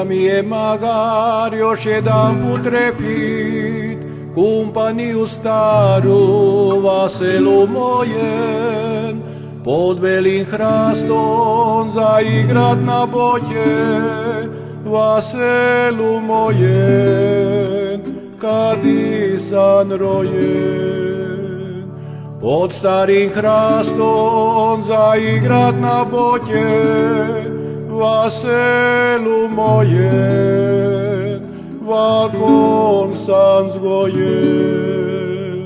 Da mi je magari još jedan put trepit, kumpaniju staru vaselu mojen, pod velim hrastom zaigrat na boće, vaselu mojen, kad sam rojen. Pod starim hrastom zaigrat na boće, vaselu mojen, vakon sam zgojen.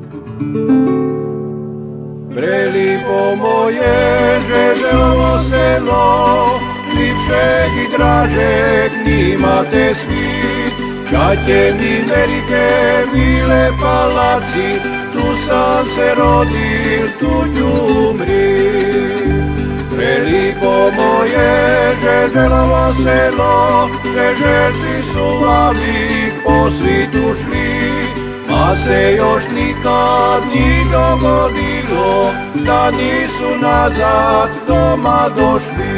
Prelipo moje Žeželovo selo, lipšeg i dražeg nimate svi. Čaťe mi Amerike, mile palaci, tu sam se rodil, tu ću umrit. Prelipo moje Žeželovo selo, Žeželci su vavik po svitu šli, pa se još nikad ni dogodilo da nisu nazad doma došli.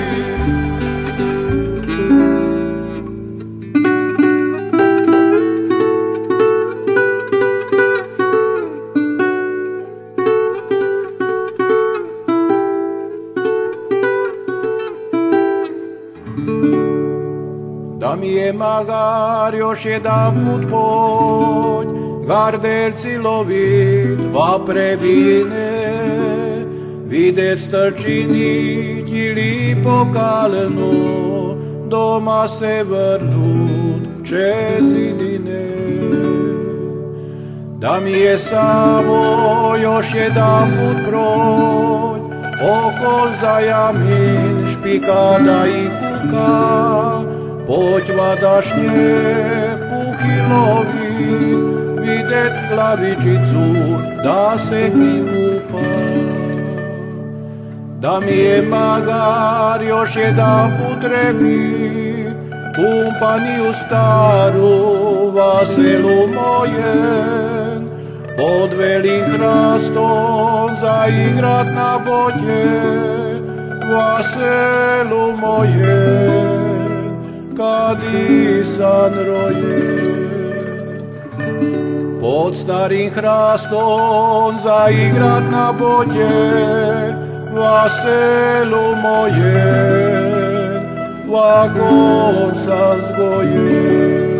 Da mi je magar još jedan put poć, garderci lovit vapre bine, vidjet strčinit ili pokalno, doma se vrnut čezidine. Da mi je samo još jedan put proć, okol zajamin špikada i kuka, poć vadašnje puhilovi, vidjet glavičicu da se kupa. Da mi je magar još jedan put trepit, kumpaniju staru vaselu mojen, pod velim hrastom zaigrat na boće, vaselu mojen, kad sam rojen. Pod starim hrastom zaigrat na boće, vaselu mojen, vakon sam zgojen.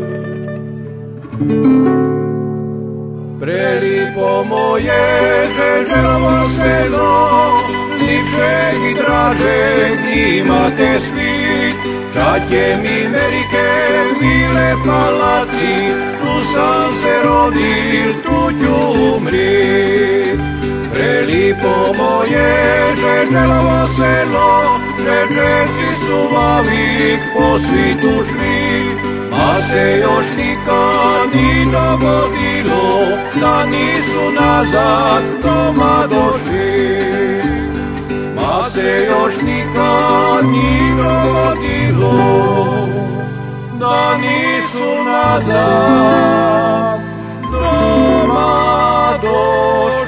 Prelipo moje Žeželovo selo, lipšeg i dražeg nimate svi. Čaťe mi Amerike, mile palaci, tu sam se rodil, tu ću umrit. Prelipo moje Žeželovo selo, Žeželci su vavik po svitu šli, pa se još nikad ni dogodilo da nisu nazad doma došli. Pa se još nikad ni dogodilo da nisu nazad doma došli.